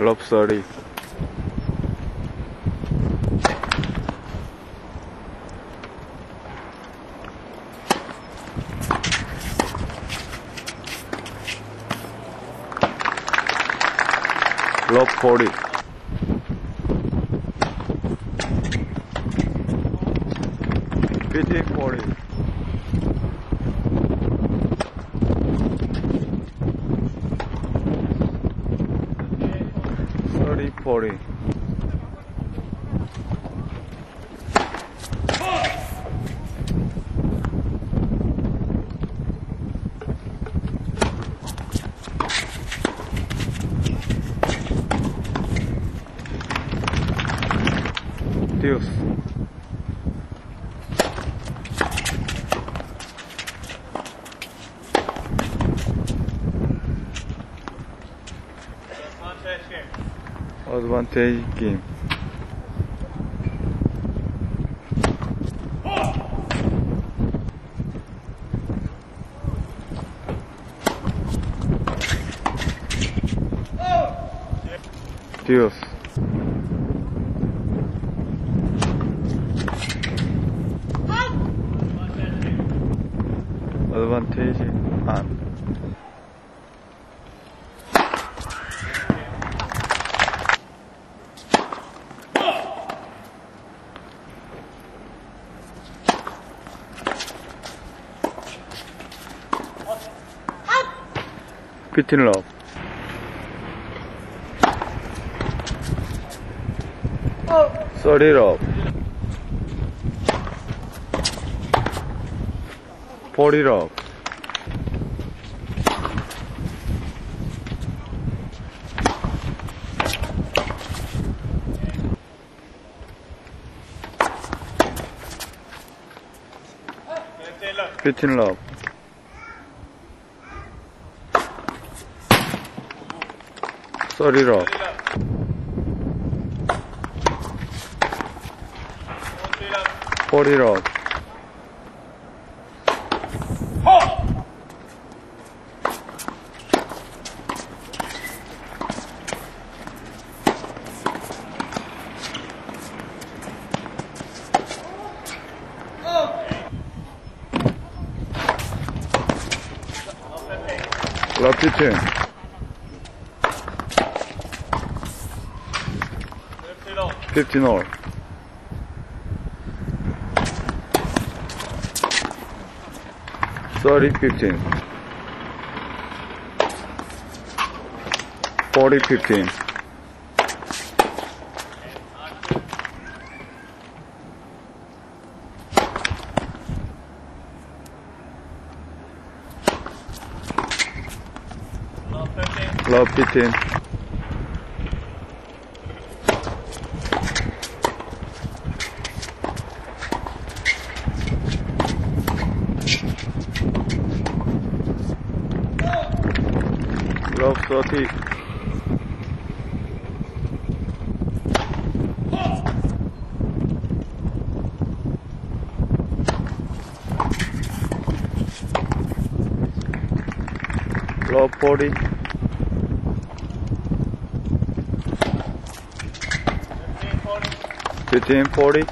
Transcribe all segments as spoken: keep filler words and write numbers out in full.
Lob thirty. Lob forty. Fifteen forty. Thirty forty. Deuce. Advantage game. Deuce. Advantage on. fifteen lob. thirty lob. forty lob. fifteen lob. thirty lob. forty lob. Lob fifteen. fifteen all. thirty fifteen. forty fifteen. Lob fifteen. Lob thirty. Lob forty. fifteen forty.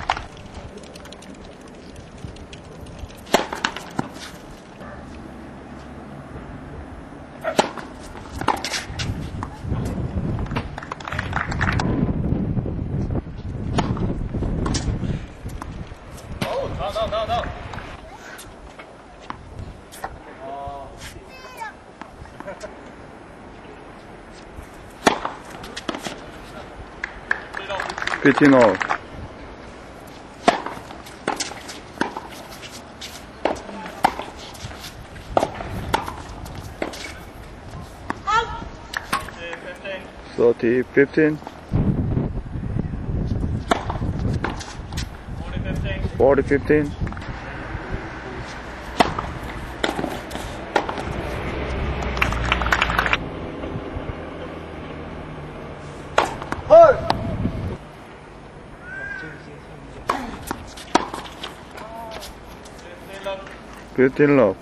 No, no, no. fifteen all. thirty fifteen. forty fifteen. fifteen lob.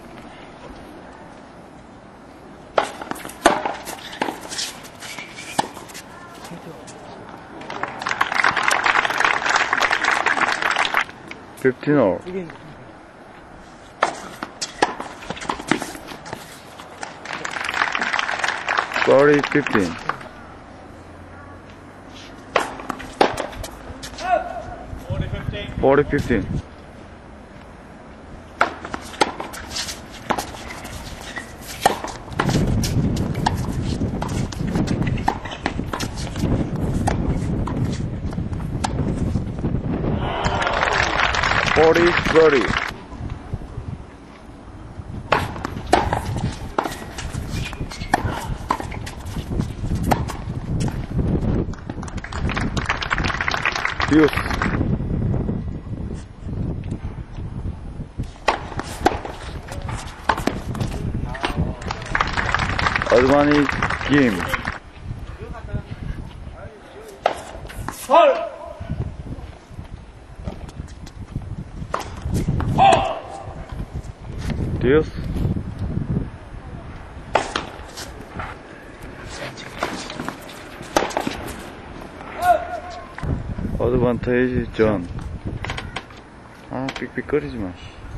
fifteen all. thirty fifteen. forty fifteen. forty fifteen. forty thirty. Deuce. Advantage game. 헐! Deuce. 어드반테이지 전. 아, 삑삑거리지 마.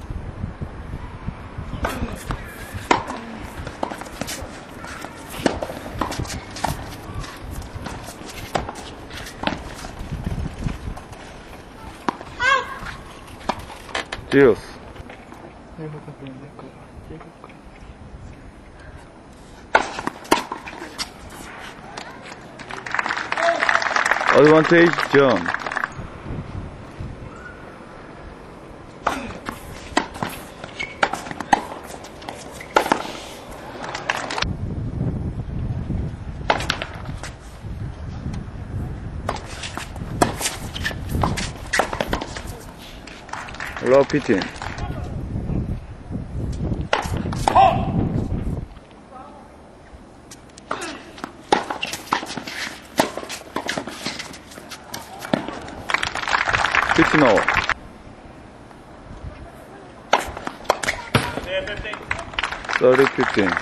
Deuce. Advantage John. Low pitching. Pitching all. thirty fifteen.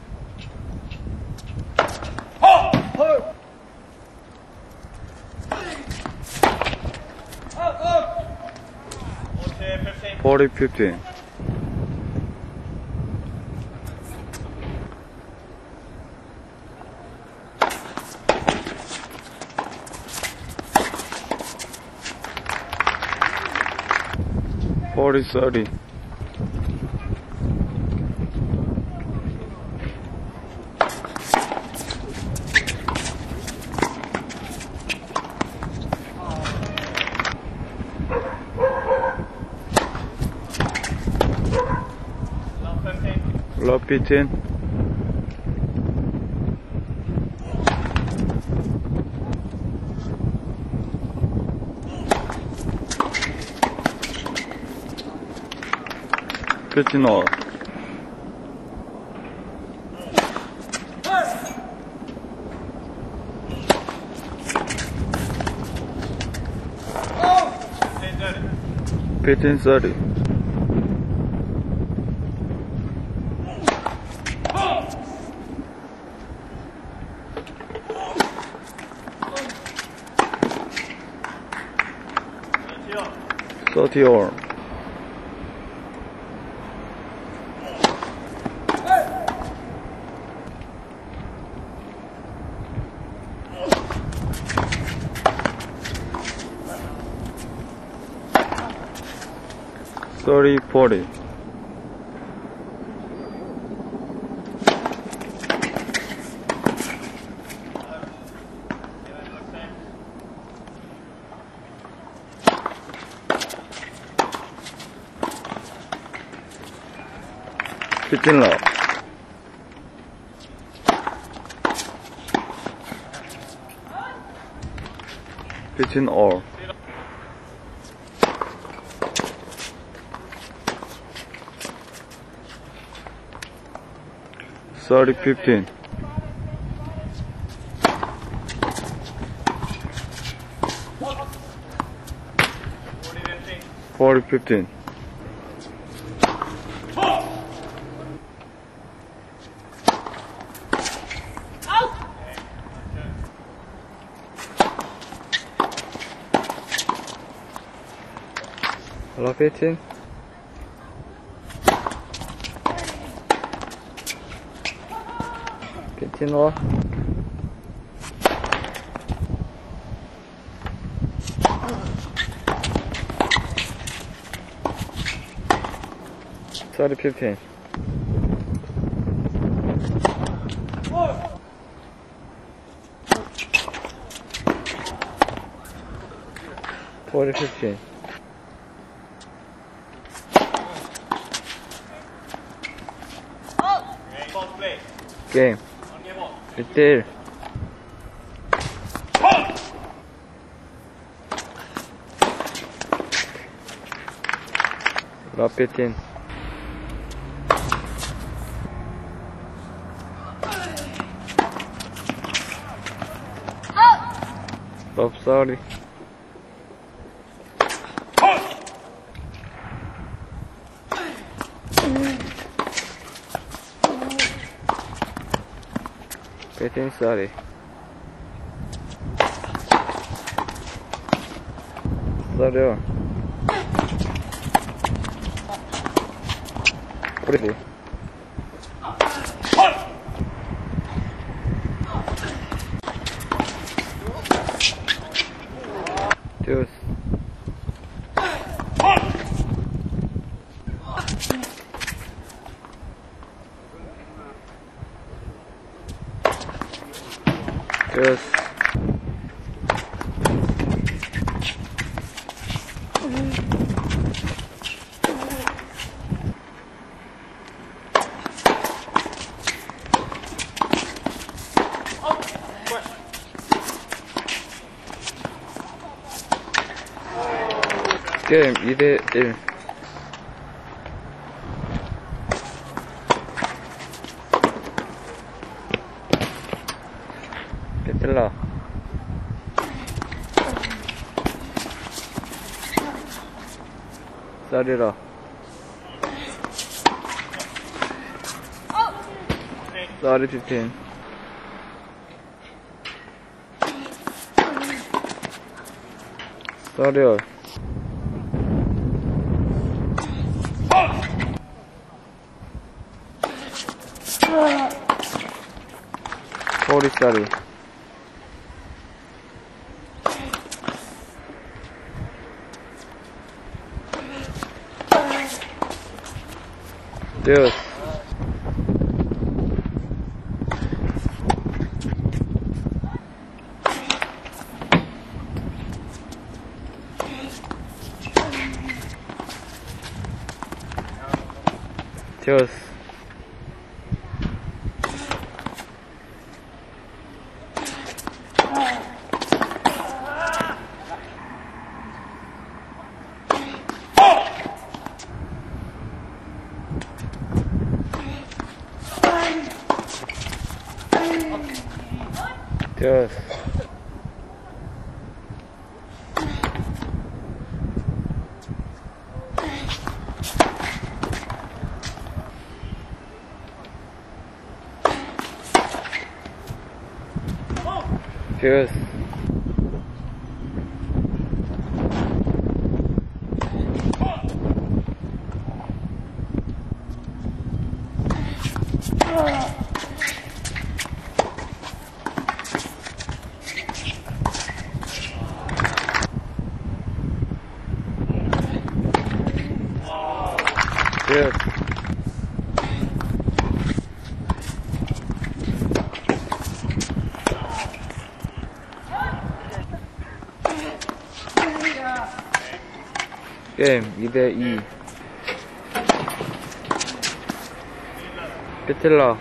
forty fifteen. forty thirty. Low pitching. Pitching all. Pitching thirty. thirty all. thirty forty. Pitching low. Pitching all. thirty fifteen. forty fifteen. Love fifteen. fifteen low. thirty fifteen. forty fifteen. Game. 일 대 일. Love fifteen. Love thirty. fifteen thirty. thirty. forty. Deuce. Deuce. 게임 이 대 일. 베틀라. 쌀이라. 쌀이 fifteen. 쌀이야. forty 쌀이. Deuce. Deuce. Deuce. Deuce. Deuce. 게임 이 대 이. 베틀라.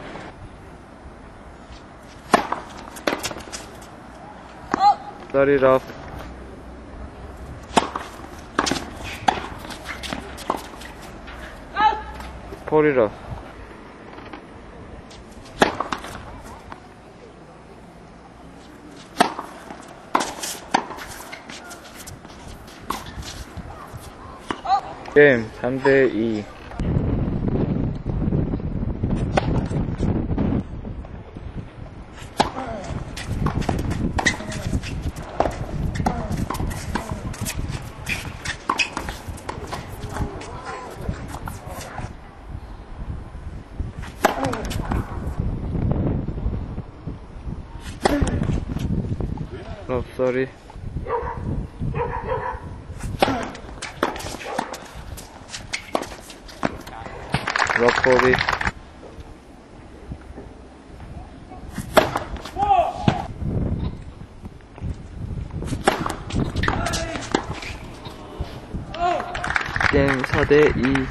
쌀이라. 폴이라. 게임 삼 대 이. Love, sorry. Rock forty. 게임 사 대 이.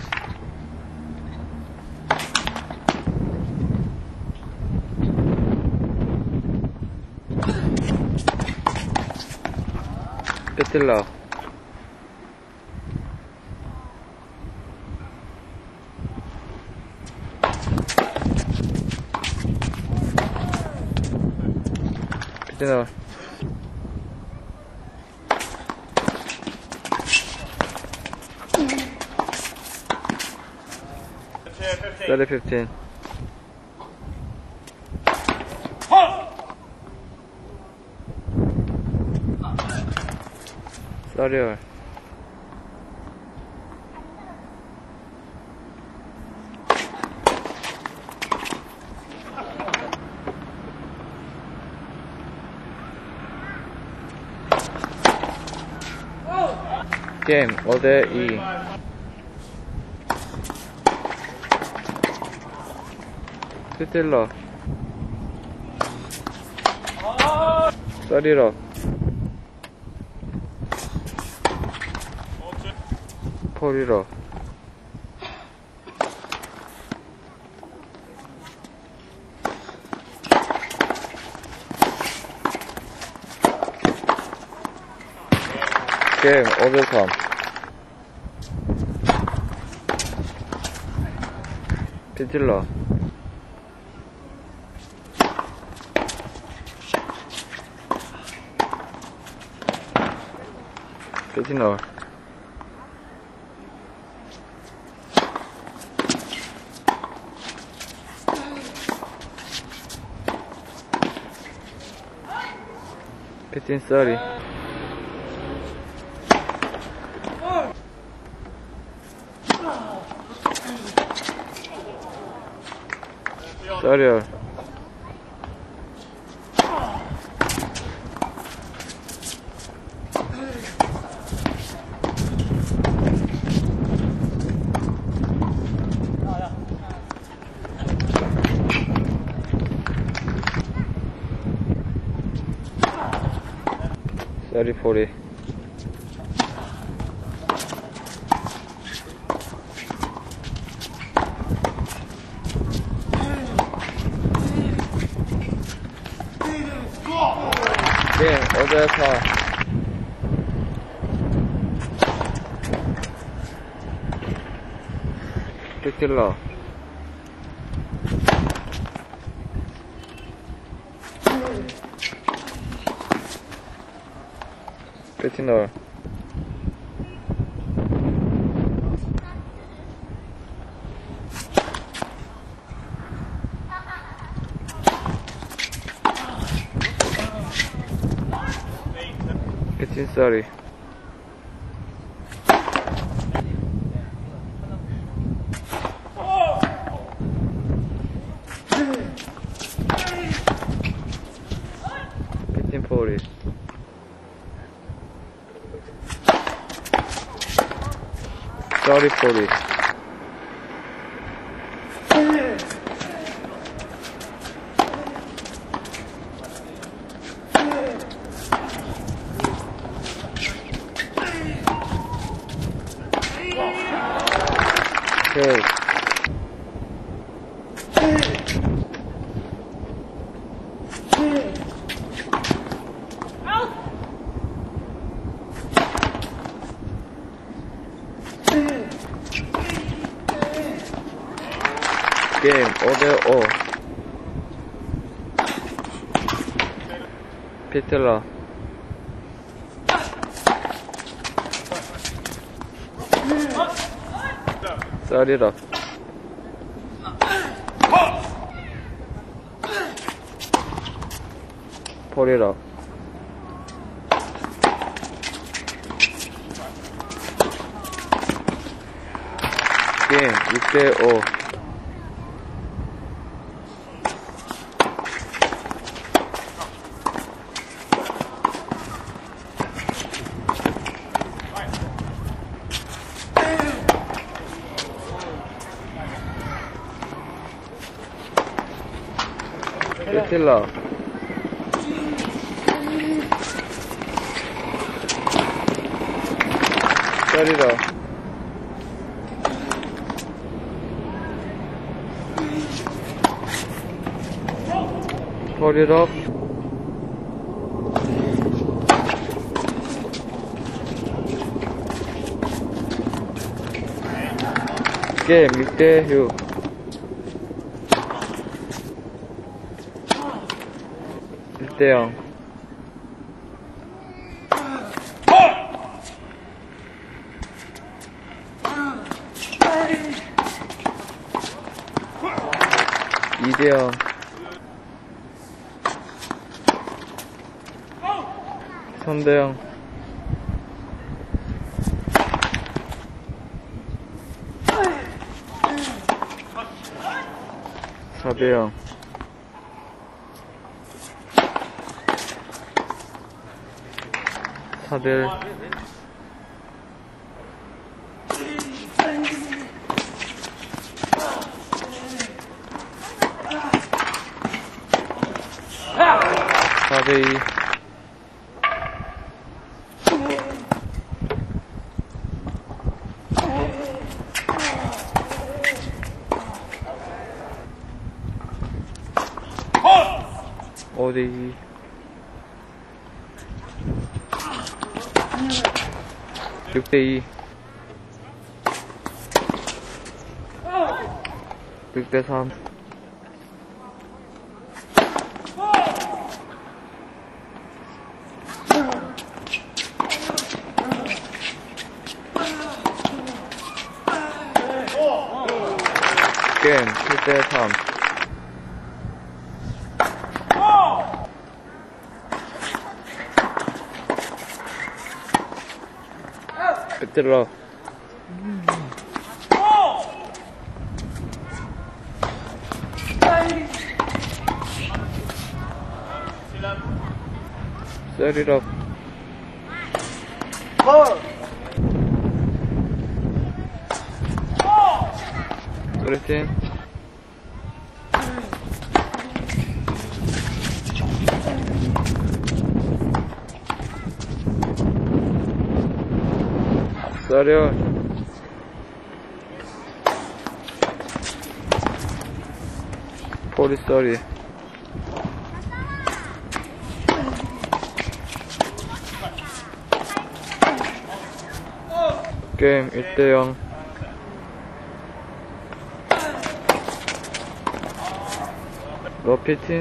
배틀라. 배틀라. thirty fifteen. Sorry. 게임 오 대 이. 스틸러. 썰이러. 폴이러. 게임 오 대 삼. 피틸러. 피티너. 피틴 쏘리. 쏘리. thirty forty. 게임 오 대 사. 피틸러. 피티너. 피틴 쏘리. 피틴 포리. 쏘리 포리. 오케이. 게임 오 대 오. 피틀러. 쏘리러. 폴이러. 게임 육 대 오. 에틸라. 쌀이라. 펄이라. 게임 육 대 육. 일 대 영. 이 대 영. 삼 대 영. 사 대 영. 사 대 일. 사 대 이. 오 대 이. 육 대 이. 육 대 삼. 게임 칠 대 삼. 에틸라. 쌀이라. 그랬지? 쌀이야. 펄이 쌀이. 게임 일 대 영. 러피틴.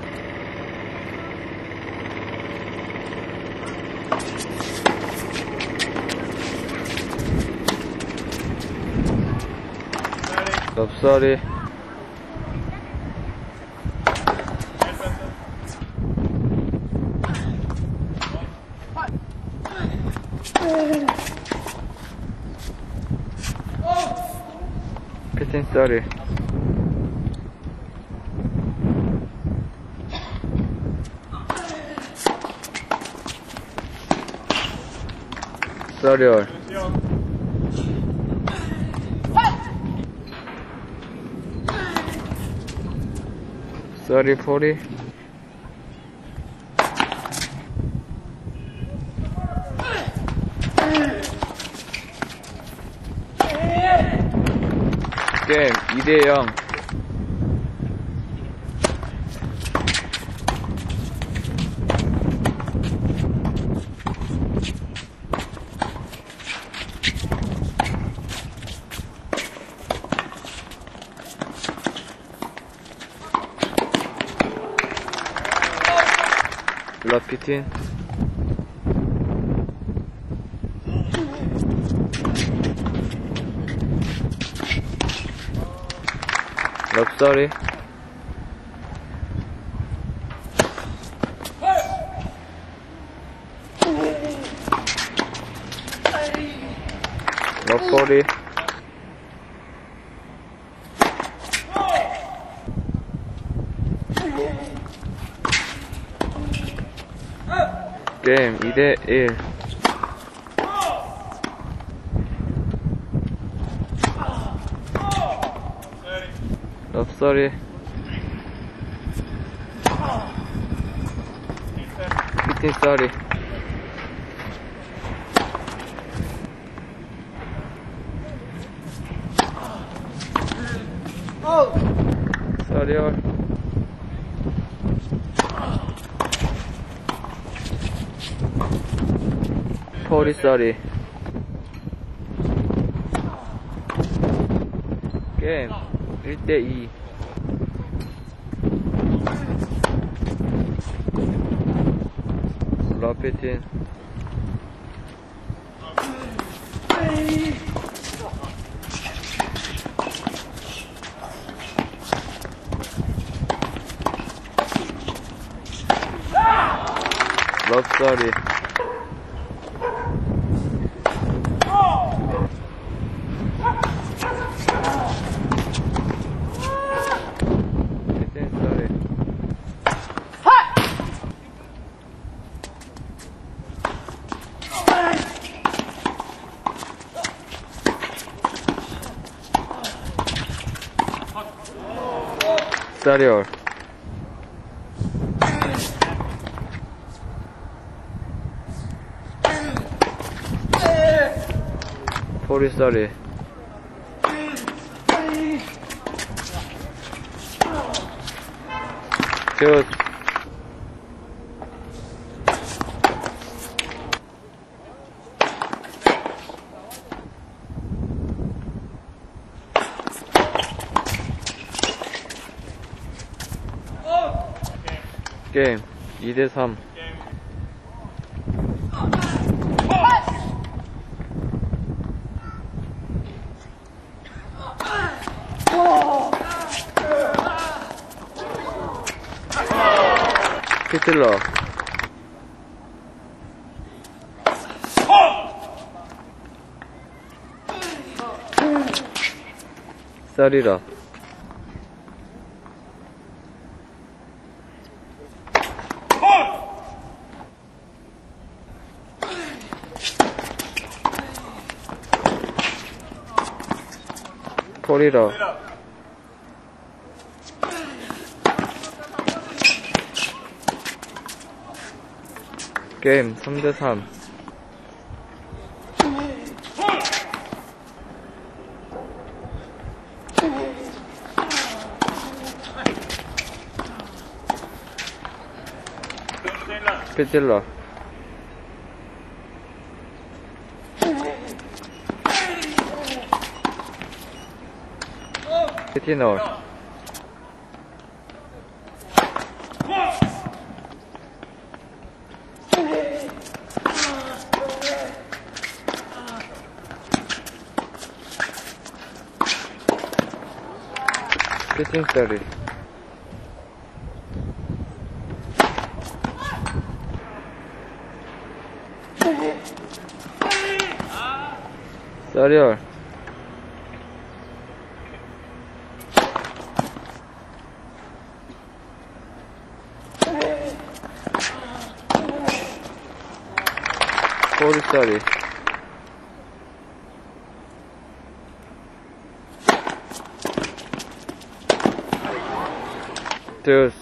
럽사리. 피틴 쌀이. 쌀이얼. 쌀이 펄이. 게임 이 대 영. 라피틴. 럽사리. 럽버리. 게임 이 대 일. 럽사리. fifteen thirty. thirty all. forty thirty. 게임 일 대 이. 러피틴. 럽서리. Starrior. forty thirty. Good. 게임 이 대 삼. 피틀러. 쌀이라. 콜이라. 게임 삼 대 삼. 피틸러. 피티널. 피팅 서리. 서리얼. forty thirty. Deuce.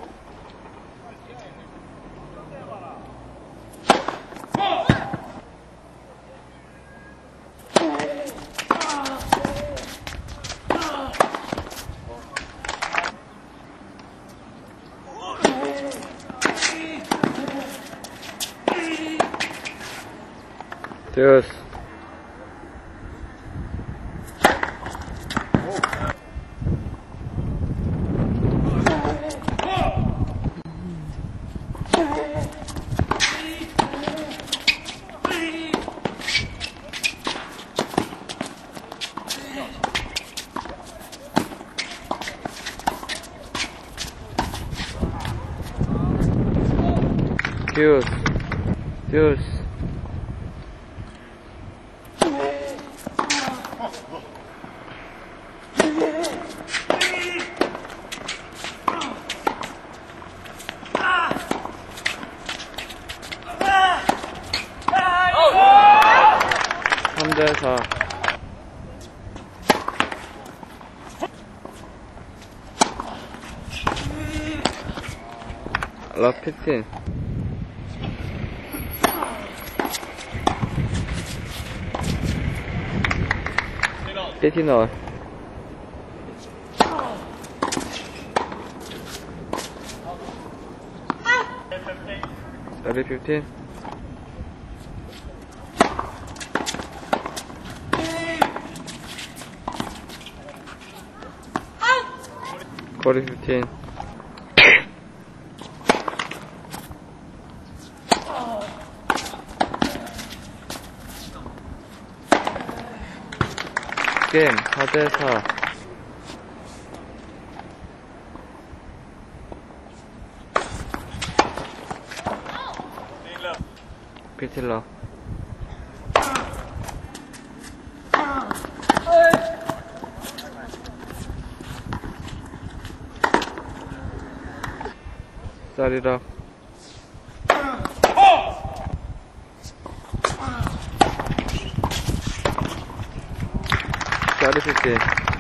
Deuce. Deuce. Deuce. 삼 대 사. 락 피틴. fifteen all. thirty fifteen. forty fifteen. 게임 사 대 사. 피틸러. 쌀이라. 쌀이 필지.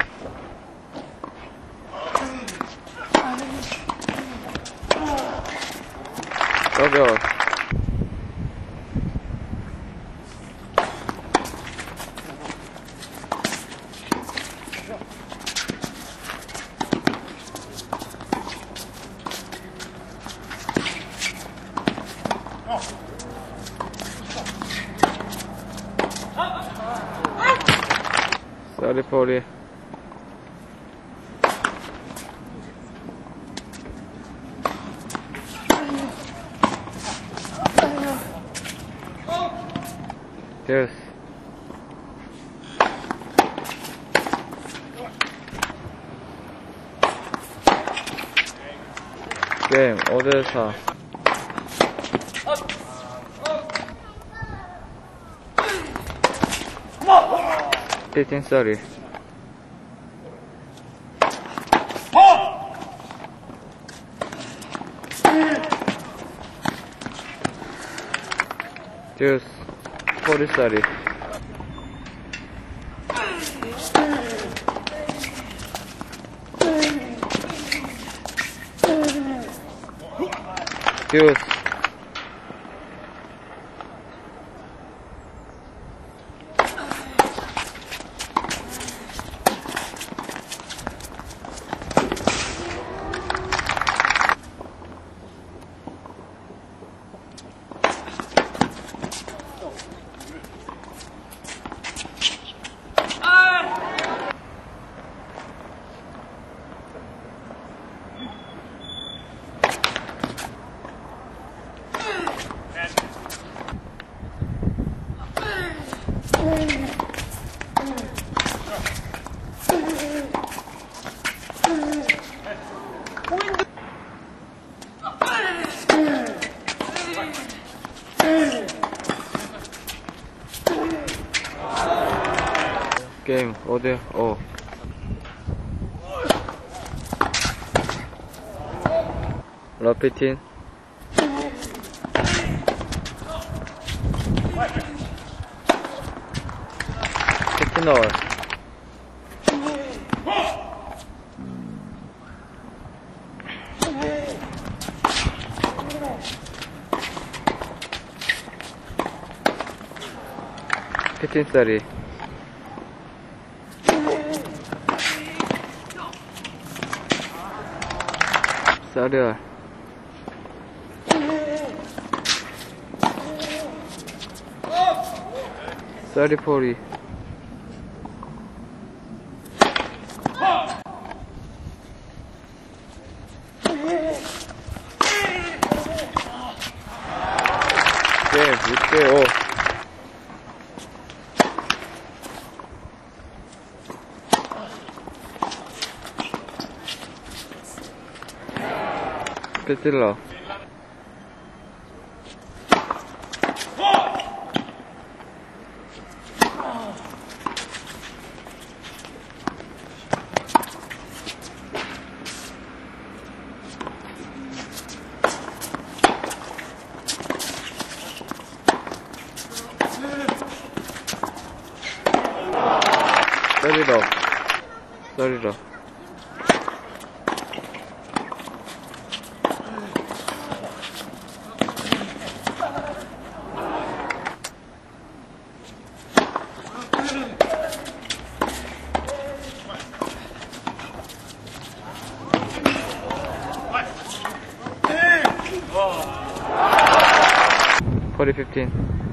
더블. 쌀이 포리. 됐어. 게임 오 대 사. fifteen thirty. Deuce forty thirty. Deuce. 게임 오 대 오. 러피틴. 피틴 올. 피틴 쓰리. 쌀이야. 쌀이 포리. 게임 육 대 오. 피틸러. 썰이러. 썰이러. forty fifteen.